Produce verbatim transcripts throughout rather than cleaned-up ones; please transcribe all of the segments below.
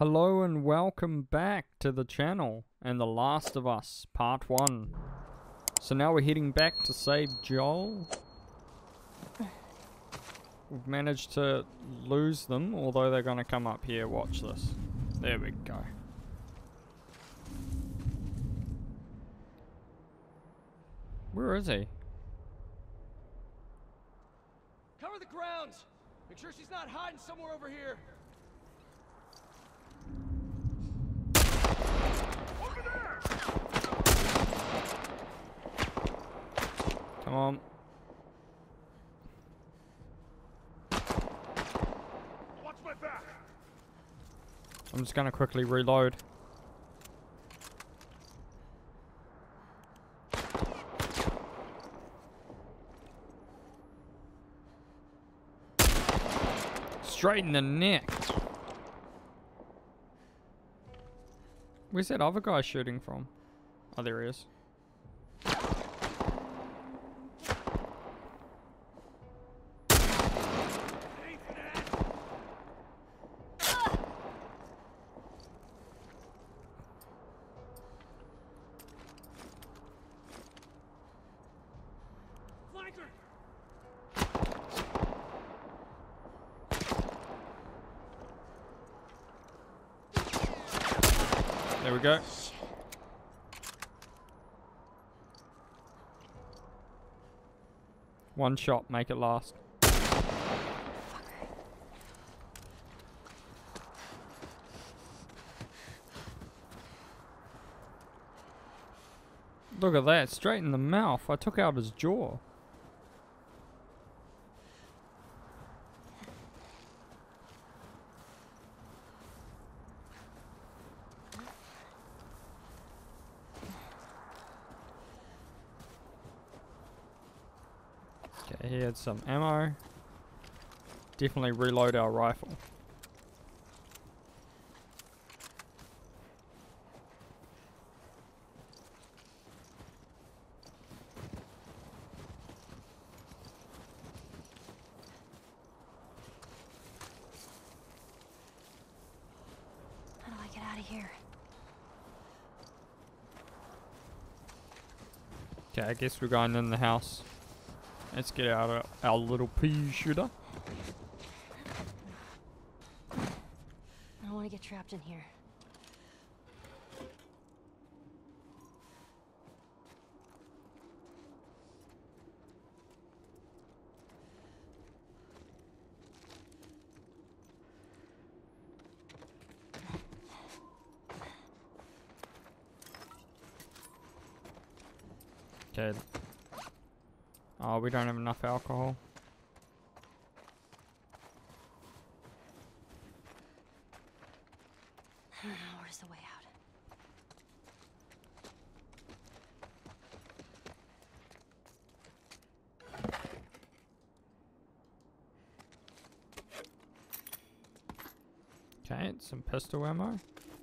Hello and welcome back to the channel and The Last of Us Part one. So now we're heading back to save Joel. We've managed to lose them, although they're going to come up here. Watch this. There we go. Where is he? Cover the grounds! Make sure she's not hiding somewhere over here! Over there! Come on. Watch my back! I'm just going to quickly reload. Straight in the neck. Where's that other guy shooting from? Oh, there he is. There we go. One shot, make it last. Look at that, straight in the mouth. I took out his jaw. Okay, he had some ammo. Definitely reload our rifle. How do I get out of here? Okay, I guess we're going in the house. Let's get out of our little pea shooter. I don't want to get trapped in here. Okay. Oh, we don't have enough alcohol. Where's the way out? Okay, some pistol ammo.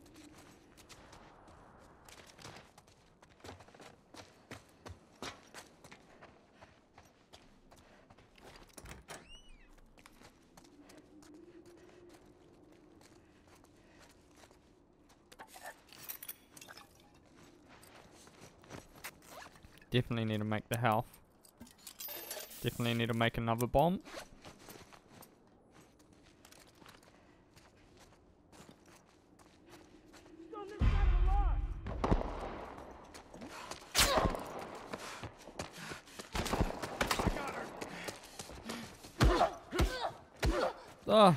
Definitely need to make the health. Definitely need to make another bomb. Ah.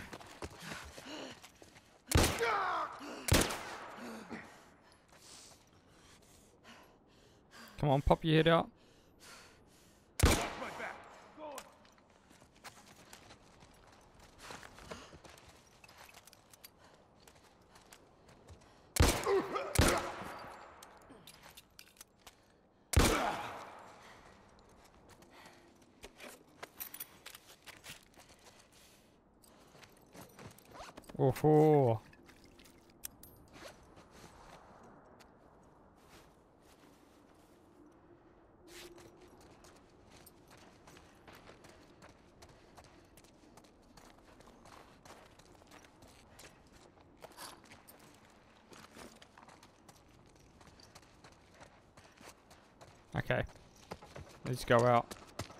Come on, pop your head out. Oh-ho. Okay. Let's go out.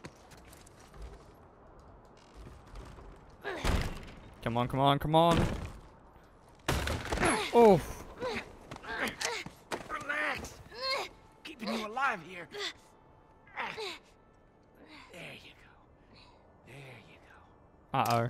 Come on, come on, come on. Oh. Relax. Keeping you alive here. There you go. There you go. Uh-oh.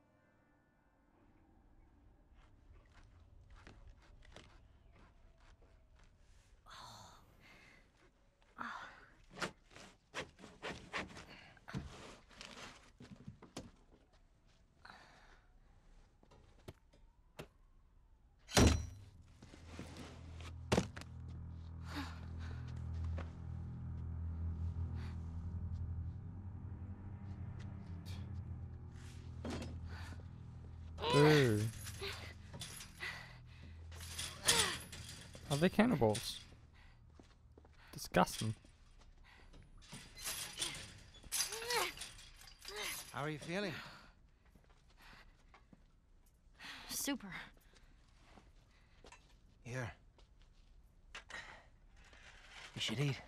Ooh. Are they cannibals? Disgusting. How are you feeling? Super. Here. You should eat.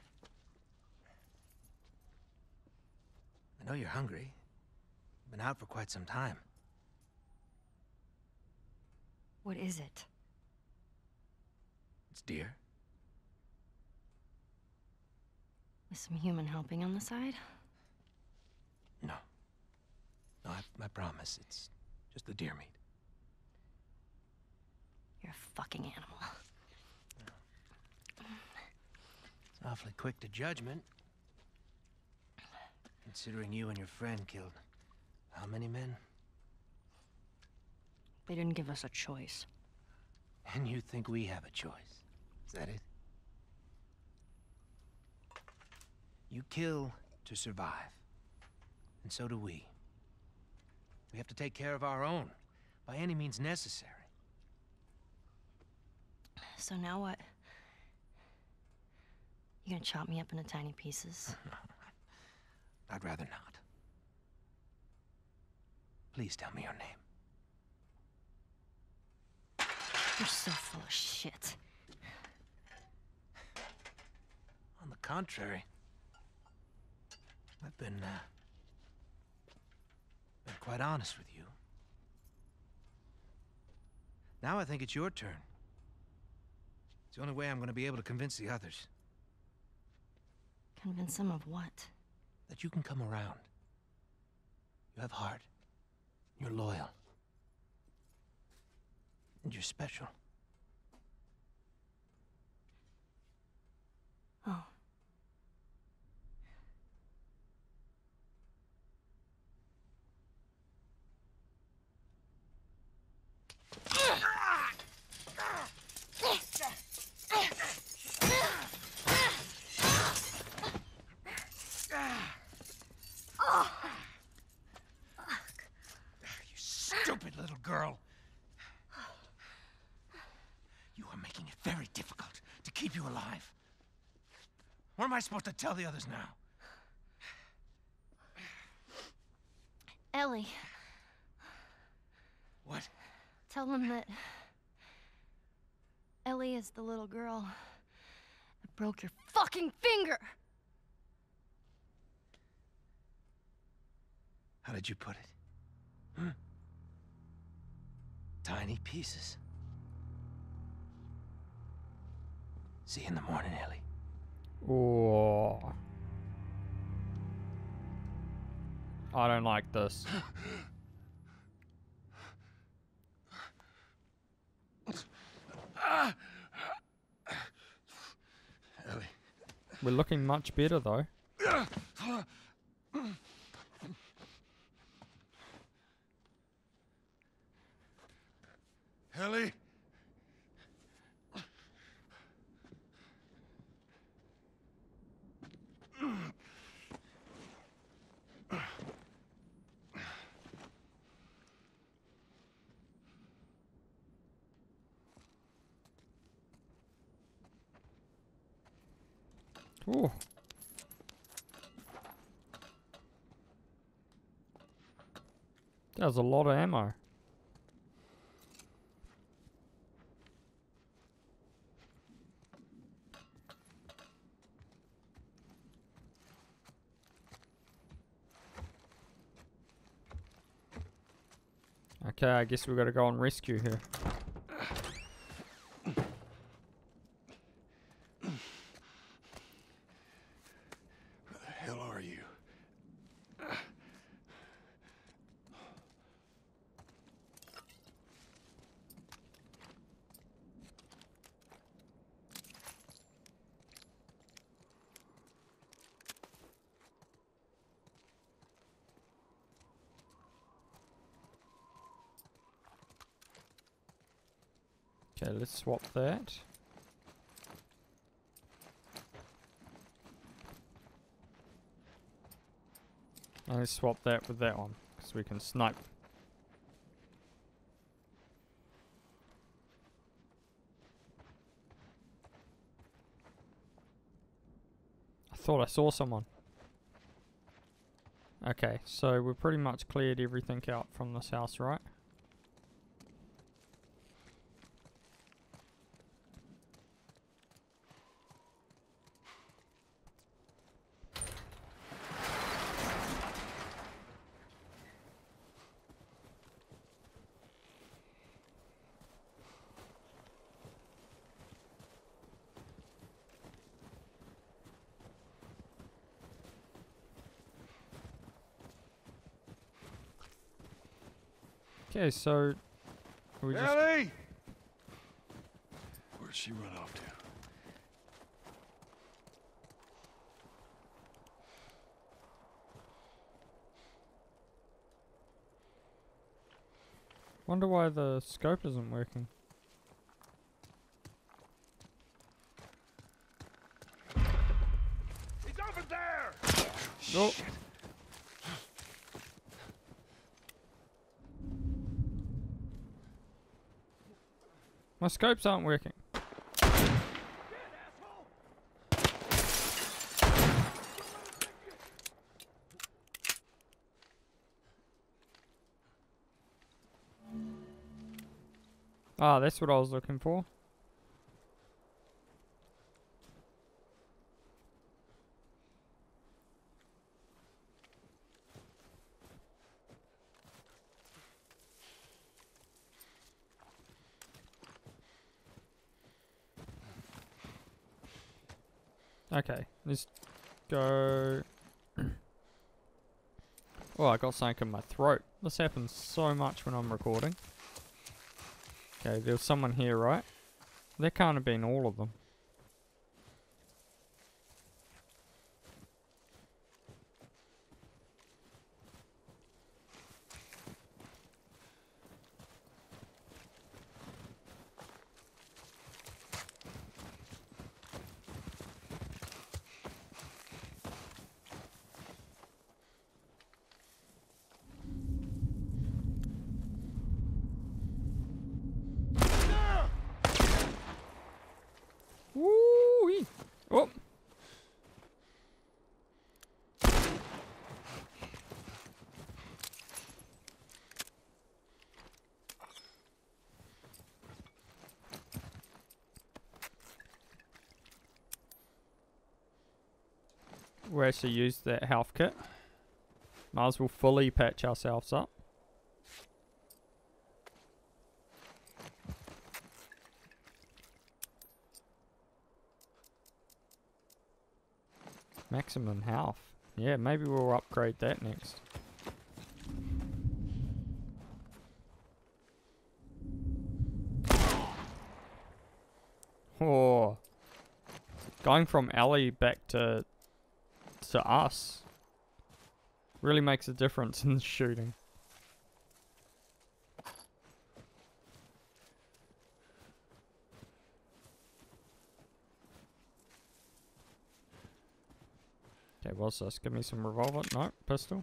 I know you're hungry. You've been out for quite some time. What is it? It's deer. With some human helping on the side? No. No, I, I promise. It's just the deer meat. You're a fucking animal. It's awfully quick to judgment. Considering you and your friend killed how many men? They didn't give us a choice. And you think we have a choice? Is that it? You kill to survive. And so do we. We have to take care of our own, by any means necessary. So now what? You gonna chop me up into tiny pieces? I'd rather not. Please tell me your name. You're so full of shit. On the contrary, I've been, uh, been quite honest with you. Now I think it's your turn. It's the only way I'm going to be able to convince the others Convince them of what? that you can come around. You have heart. You're loyal. And you're special. Oh. You stupid little girl. You are making it very difficult to keep you alive. What am I supposed to tell the others now? Ellie, What? tell them that Ellie is the little girl that broke your fucking finger. How did you put it? Hmm? Tiny pieces. See you in the morning, Ellie. Oh. I don't like this. Ellie. We're looking much better though. Ellie. Ooh. That was a lot of ammo. Okay, I guess we gotta go and rescue her. Where the hell are you? Okay, let's swap that. And let's swap that with that one, because we can snipe. I thought I saw someone. Okay, so we've pretty much cleared everything out from this house, right? Okay, so we just Ellie! Where'd she run off to? wonder why the scope isn't working. He's over there! Oh. Shit. My scopes aren't working. Ah, that's what I was looking for. Okay, let's go. Oh, I got something in my throat. This happens so much when I'm recording. Okay, there was someone here, right? That can't have been all of them. Woo-wee. Oh. We actually used that health kit. Might as well fully patch ourselves up. Maximum health. Yeah, maybe we'll upgrade that next. Oh. Going from Ellie back to to us really makes a difference in the shooting. Okay, what's this? Give me some revolver. No, pistol.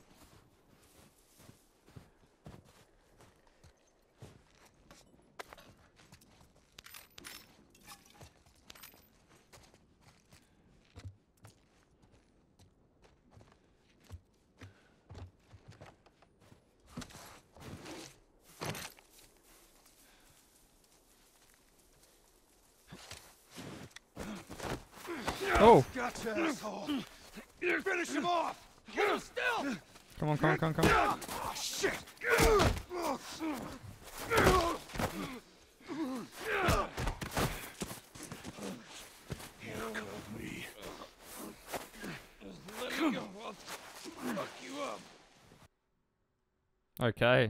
Oh! Gotcha, asshole! Finish him off! Hold him still! Come on, come on, come on, come on. Oh, shit! me. Let me go. I'll fuck you up. Okay.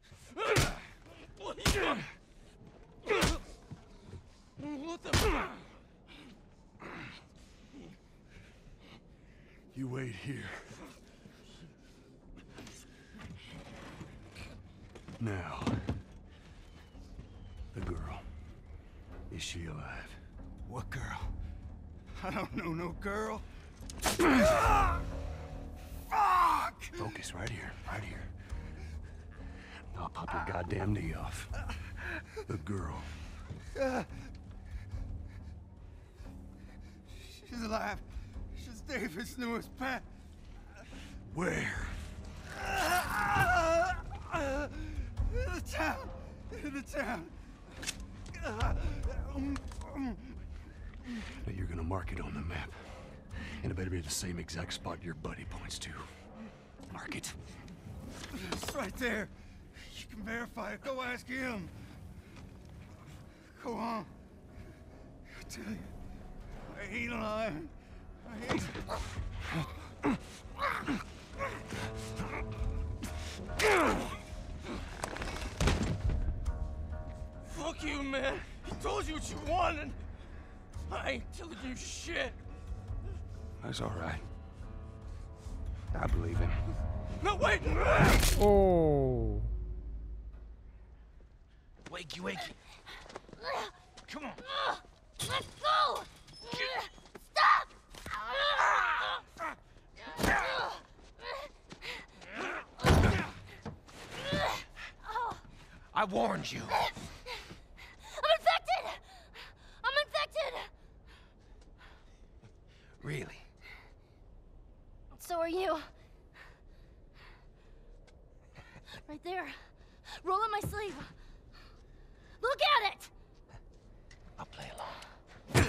What the fuck? You wait here. Now, the girl. Is she alive? What girl? I don't know no girl. Focus right here, right here. I'll pop your goddamn knee off. The girl. She's alive. She's David's newest pet. Where? In the town. In the town. Now you're gonna mark it on the map. And it better be the same exact spot your buddy points to. Mark it. It's right there. You can verify it. Go ask him. Go on. I tell you, I ain't lying. I ain't. Fuck you, man. He told you what you wanted. I ain't telling you shit. That's all right. I believe him. No, wait! Oh. Wakey, wakey. Come on. Let's go! Stop! I warned you. I'm infected! I'm infected! Really? So are you. Right there. Roll up my sleeve. Look at it! I'll play along.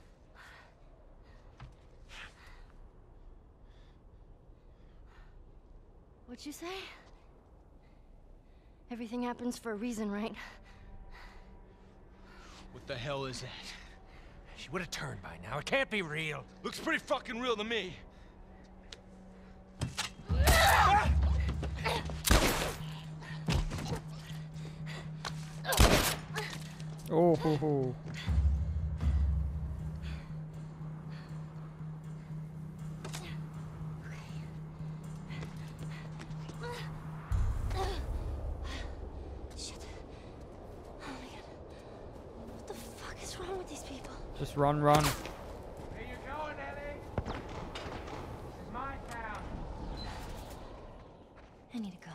What'd you say? Everything happens for a reason, right? What the hell is that? She would have turned by now. It can't be real. Looks pretty fucking real to me. Oh, ho, ho. Shit. Oh my god. What the fuck is wrong with these people? Just run, run. Where you going, Ellie? This is my town. I need a gun.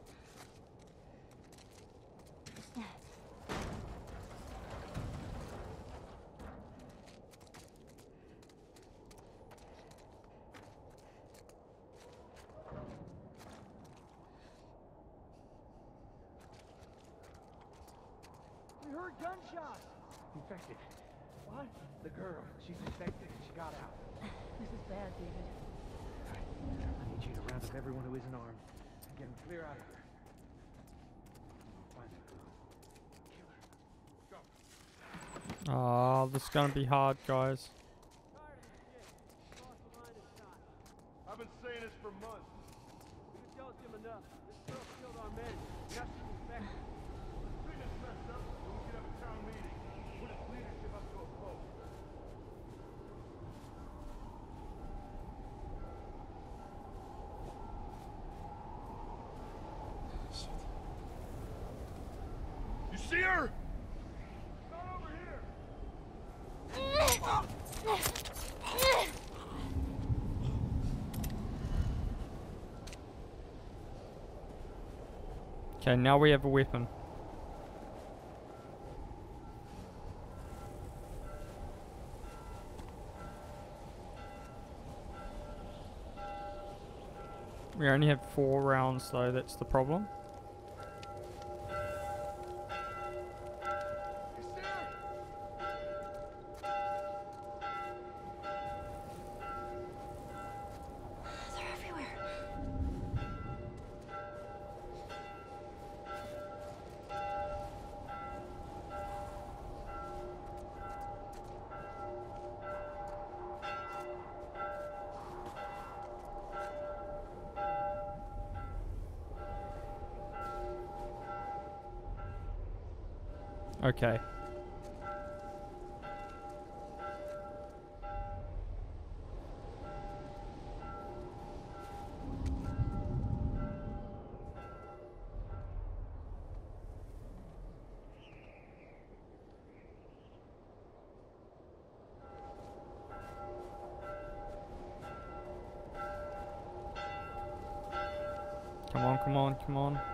We heard gunshots. Infected. What? The girl. She's infected and she got out. This is bad, David. I need you to round up everyone who isn't armed and get them clear out of here. Find that girl. Kill her. Go. Oh, this is gonna be hard, guys. I've been saying this for months. We can tell Jim enough. This girl killed our men. Now she's infected. Treat us messed up, and we could have a town meeting. Put its leadership up to a vote. Shit. You see her? Okay, now we have a weapon. We only have four rounds though, that's the problem. They're everywhere. Okay. Come on, come on, come on.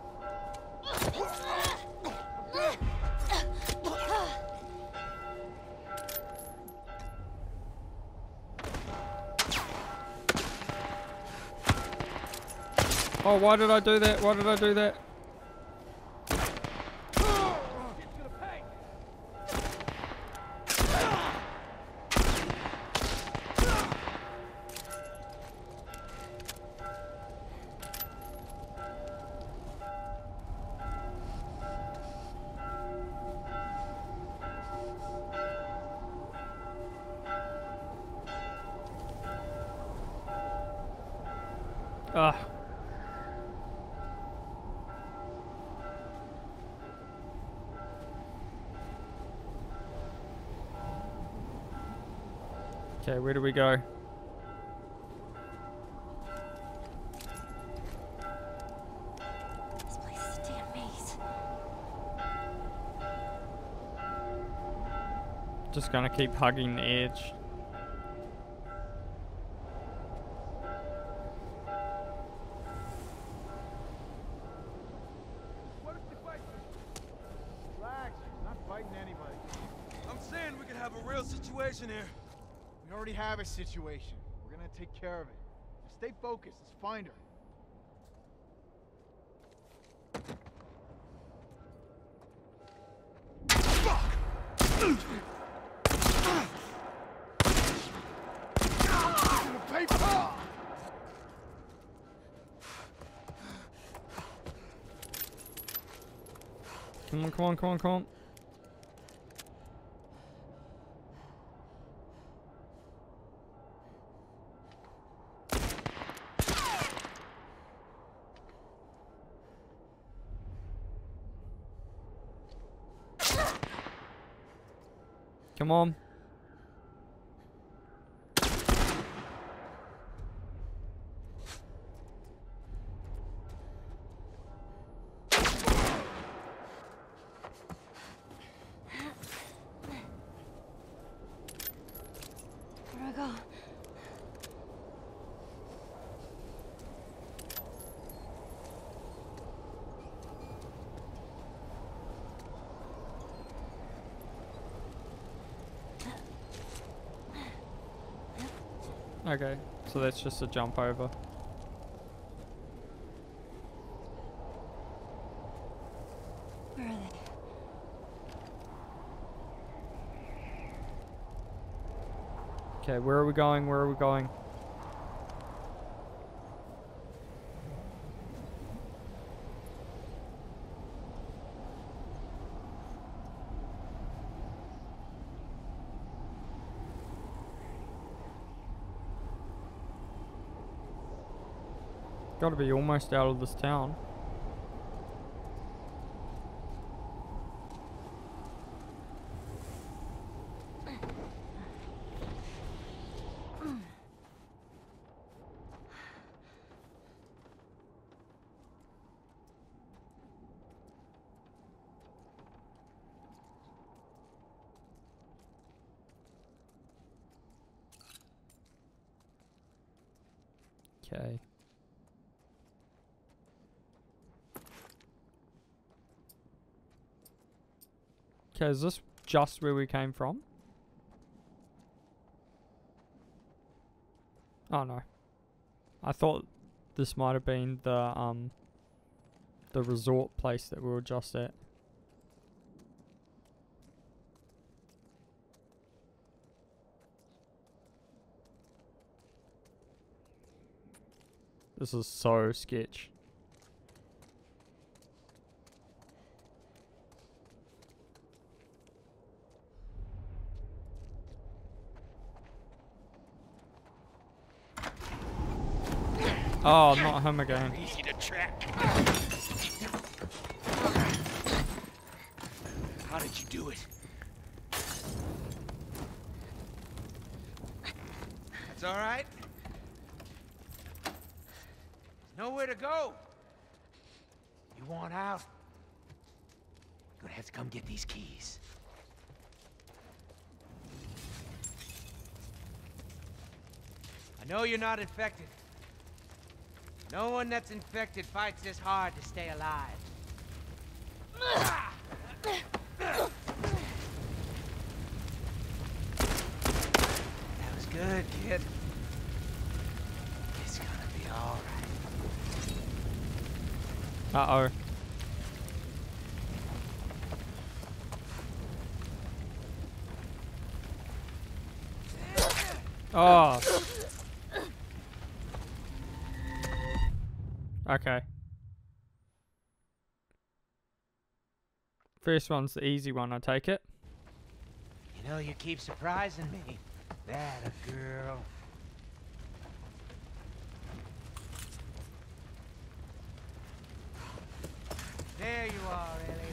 Oh, why did I do that? Why did I do that? Ah. Okay, where do we go? This place is a damn maze. Just gonna keep hugging the edge. What if they fight? Relax, not fighting anybody. I'm saying we could have a real situation here. We already have a situation. We're gonna take care of it. Just stay focused. Let's find her. Come on, come on, come on, come on. Come on. Where do I go? Okay, so that's just a jump over. Where are they? Okay, where are we going? Where are we going? Gotta be almost out of this town. Okay. Okay, is this just where we came from? Oh no. I thought this might have been the um the resort place that we were just at. This is so sketch. Oh, not him again. Easy to track. How did do it. That's all right. There's nowhere to go. You want out? You're gonna have to come get these keys. I know you're not infected. No one that's infected fights this hard to stay alive. That was good, kid. It's gonna be all right. Uh-oh. Oh. Okay. First one's the easy one, I take it. You know, you keep surprising me. That a girl. There you are, Ellie.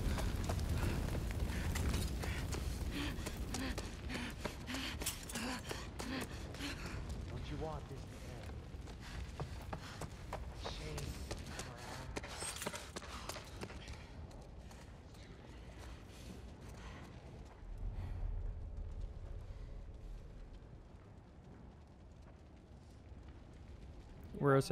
Don't you want this to end? Shame. Where is he?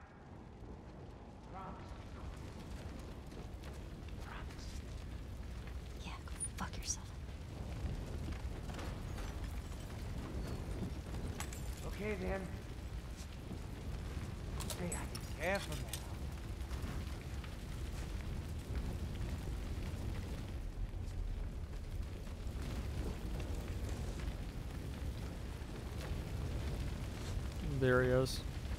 Yeah, go fuck yourself. Okay then. Okay, I can care for now. There he is.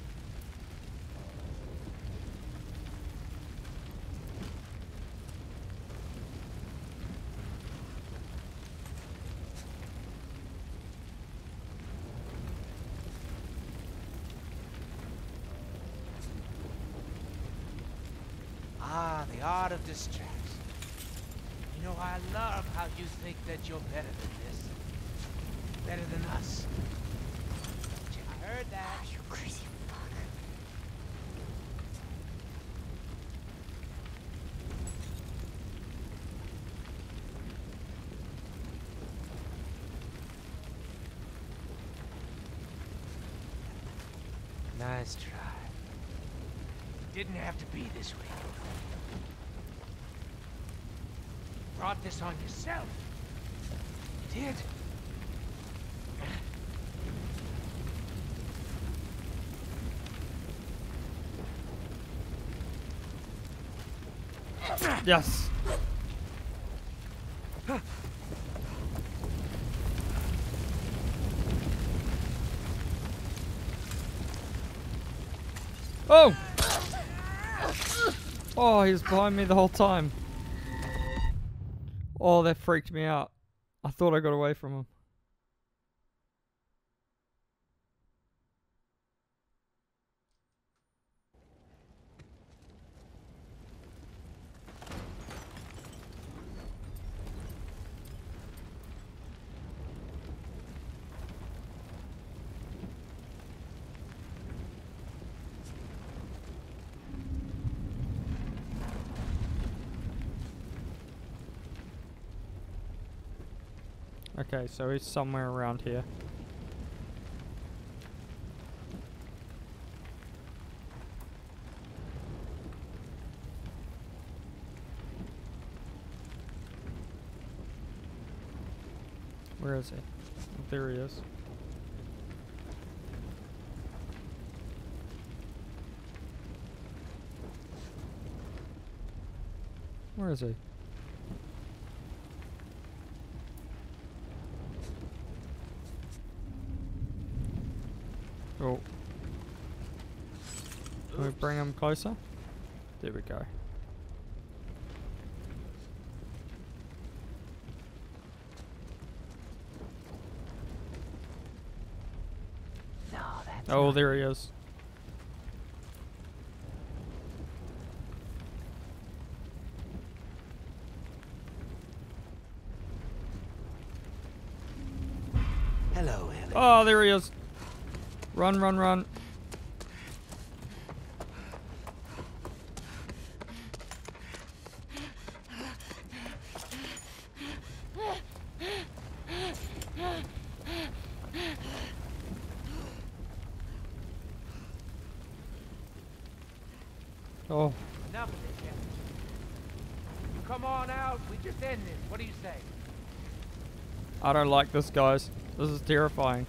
Ah, the art of distraction. You know, I love how you think that you're better than this. Better than us. I heard that. You crazy fuck. Nice try. Didn't have to be this way. Brought this on yourself. You did. Yes. Oh! Oh, he was behind me the whole time. Oh, that freaked me out. I thought I got away from him. Okay, so he's somewhere around here. Where is he? Oh, there he is. Where is he? Oh. Can we bring him closer? There we go. No, that's Oh, not- there he is. Oh, there he is. Run, run, run. Oh, Enough of this, Captain. Come on out. We just end this. What do you say? I don't like this, guys. This is terrifying.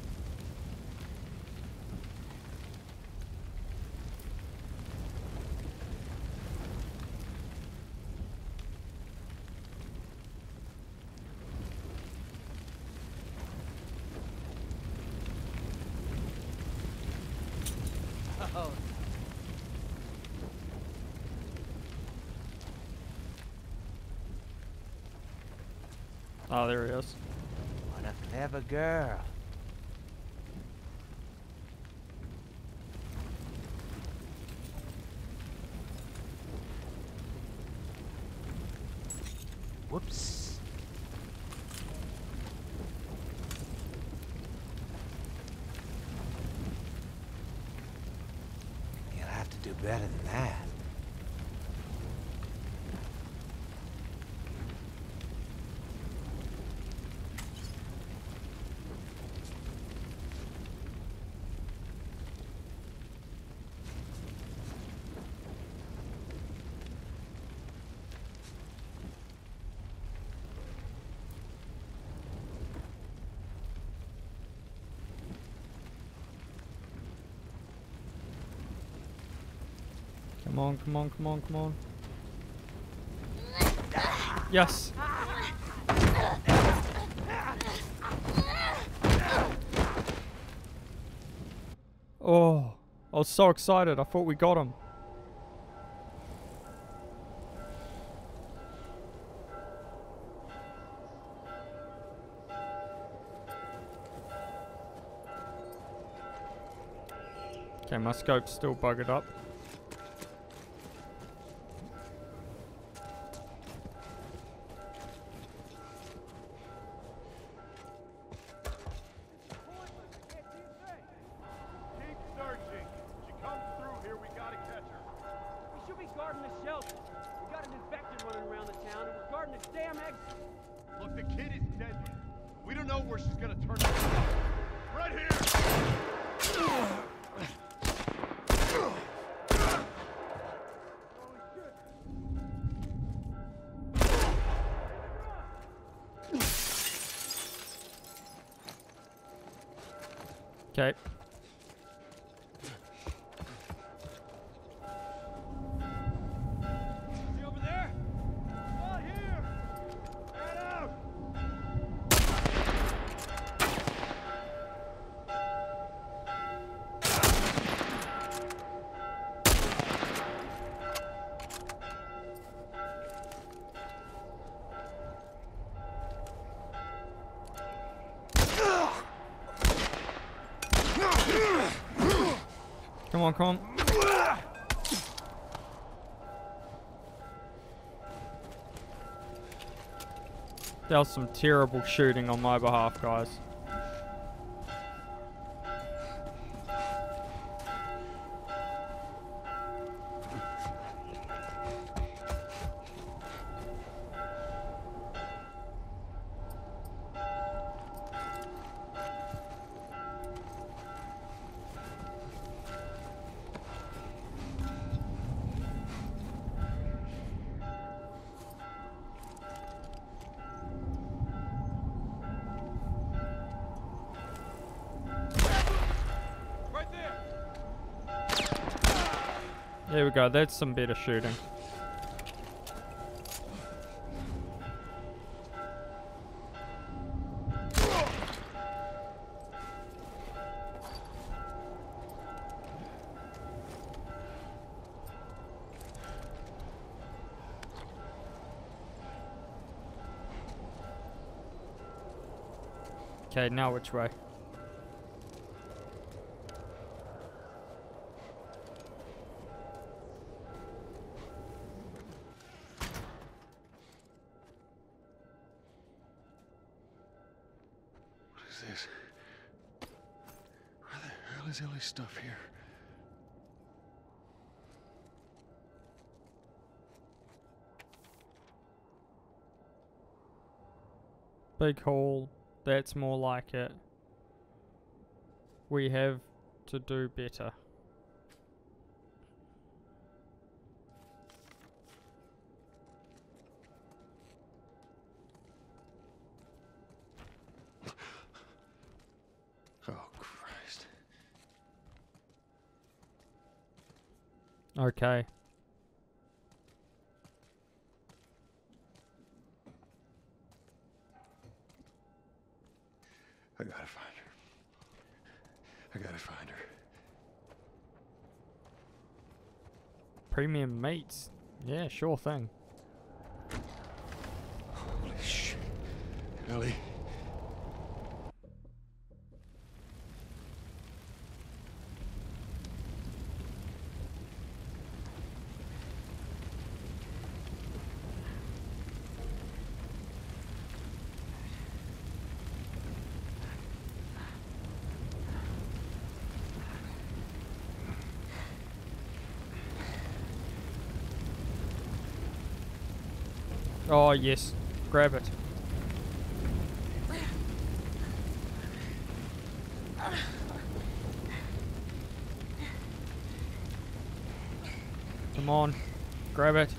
Oh, Oh, there he is. what a clever girl. Whoops. You'll have to do better than that. Come on, come on, come on, come on. Yes. Oh, I was so excited. I thought we got him. Okay, my scope's still buggered up. Keep searching. She comes through here, we gotta catch her. We should be guarding the shelter. We got an infected running around the town, and we're guarding the damn exit. Look, the kid is deadly. We don't know where she's gonna turn up. Right here! Okay. Is he over there? Not here! Head out! Come on, come on. That was some terrible shooting on my behalf, guys. Right there! There we go. That's some better shooting. Okay, now which way? What is this? hell is Ellie's stuff here? Big hall. That's more like it. We have to do better. Oh, Christ. Okay. I gotta find her. I gotta find her. Premium meats. Yeah, sure thing. Holy shit. Ellie. Oh, yes. Grab it. Come on. Grab it.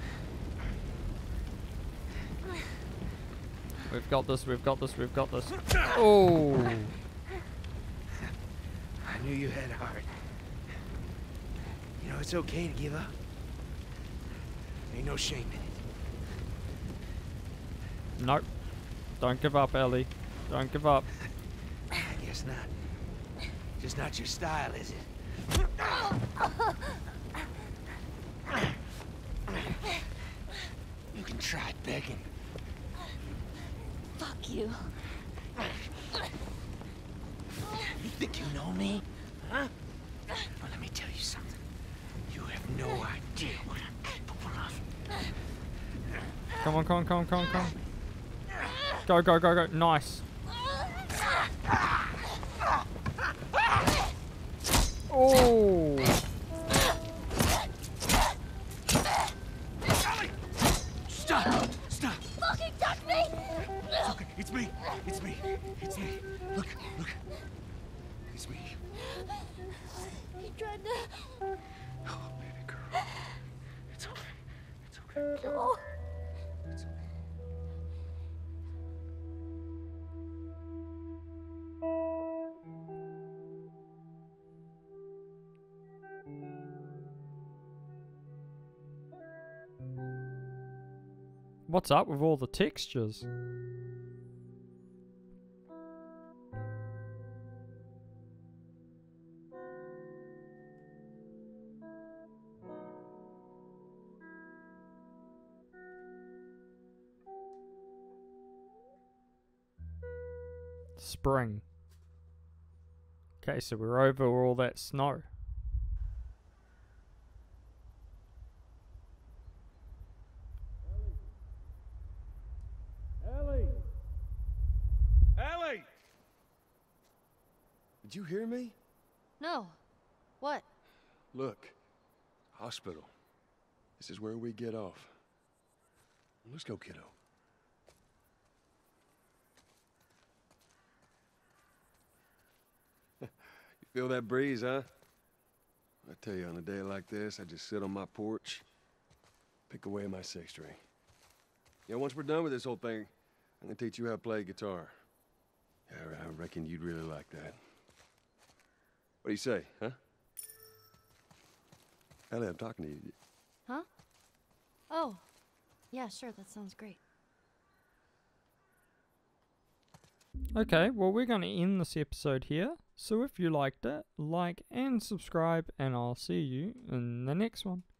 We've got this, we've got this, we've got this. Oh! I knew you had heart. You know, it's okay to give up. Ain't no shame in it. Nope. Don't give up, Ellie. Don't give up. I guess not. Just not your style, is it? You can try begging. Fuck you. You think you know me? Huh? Well, let me tell you something. You have no idea what I'm capable of. Come on, come on, come on, come on, come on. Go, go, go, go. Nice. Oh! Stop! Stop! Fucking touch me! Okay, it's me. It's me. It's me. Look, look. It's me. He tried to... Oh, baby girl. It's okay. It's okay. Oh. It's okay. What's up with all the textures? Spring. Okay, so we're over all that snow. Ellie! Ellie! Did you hear me? No. What? Look. Hospital. This is where we get off. Let's go, kiddo. You feel that breeze, huh? I tell you, on a day like this, I just sit on my porch, pick away at my six string. Yeah, once we're done with this whole thing, I'm gonna teach you how to play guitar. Yeah, I reckon you'd really like that. What do you say, huh? Ellie, I'm talking to you. Huh? Oh. Yeah, sure, that sounds great. Okay, well we're going to end this episode here. So if you liked it, like and subscribe, and I'll see you in the next one.